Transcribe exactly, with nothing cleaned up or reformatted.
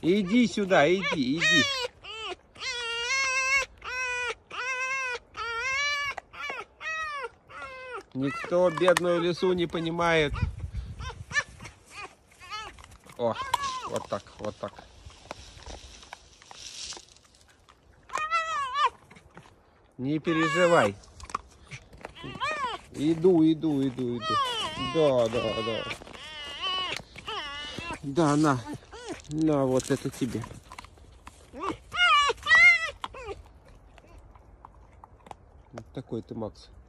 Иди сюда, иди, иди. Никто бедную лису не понимает. О, вот так, вот так. Не переживай. Иду, иду, иду, иду. Да, да, да. Да, на. На, вот это тебе. Вот такой ты, Макс.